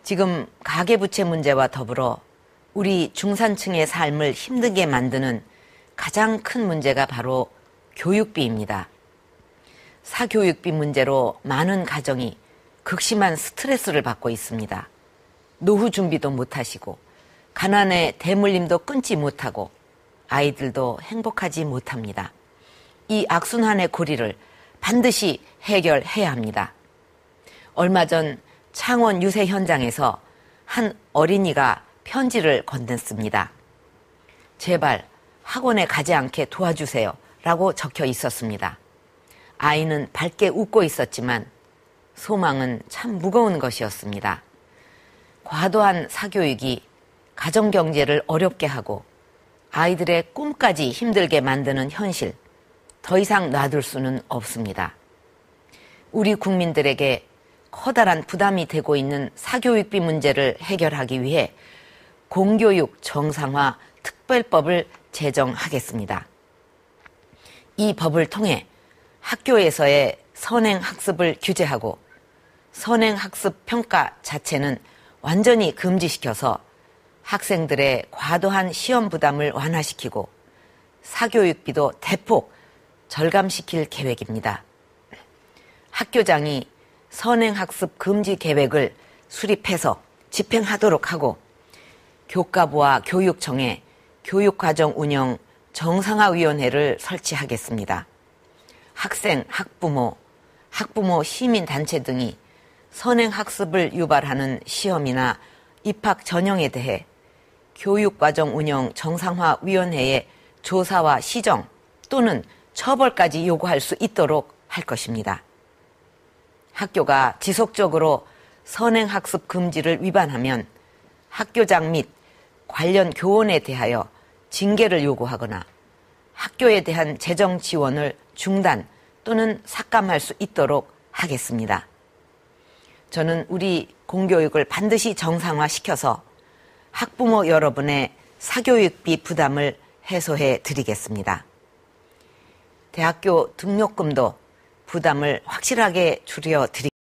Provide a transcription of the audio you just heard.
지금 가계부채 문제와 더불어 우리 중산층의 삶을 힘들게 만드는 가장 큰 문제가 바로 교육비입니다. 사교육비 문제로 많은 가정이 극심한 스트레스를 받고 있습니다. 노후 준비도 못하시고 가난의 대물림도 끊지 못하고 아이들도 행복하지 못합니다. 이 악순환의 고리를 반드시 해결해야 합니다. 얼마 전 창원 유세 현장에서 한 어린이가 편지를 건넸습니다. 제발 학원에 가지 않게 도와주세요 라고 적혀 있었습니다. 아이는 밝게 웃고 있었지만 소망은 참 무거운 것이었습니다. 과도한 사교육이 가정경제를 어렵게 하고 아이들의 꿈까지 힘들게 만드는 현실, 더 이상 놔둘 수는 없습니다. 우리 국민들에게 커다란 부담이 되고 있는 사교육비 문제를 해결하기 위해 공교육 정상화 특별법을 제정하겠습니다. 이 법을 통해 학교에서의 선행학습을 규제하고 선행학습 평가 자체는 완전히 금지시켜서 학생들의 과도한 시험 부담을 완화시키고 사교육비도 대폭 절감시킬 계획입니다. 학교장이 선행학습 금지 계획을 수립해서 집행하도록 하고 교과부와 교육청에 교육과정 운영 정상화위원회를 설치하겠습니다. 학생, 학부모 시민단체 등이 선행학습을 유발하는 시험이나 입학 전형에 대해 교육과정 운영 정상화위원회에 조사와 시정 또는 처벌까지 요구할 수 있도록 할 것입니다. 학교가 지속적으로 선행학습 금지를 위반하면 학교장 및 관련 교원에 대하여 징계를 요구하거나 학교에 대한 재정 지원을 중단 또는 삭감할 수 있도록 하겠습니다. 저는 우리 공교육을 반드시 정상화시켜서 학부모 여러분의 사교육비 부담을 해소해 드리겠습니다. 대학교 등록금도 부담을 확실하게 줄여 드리겠습니다.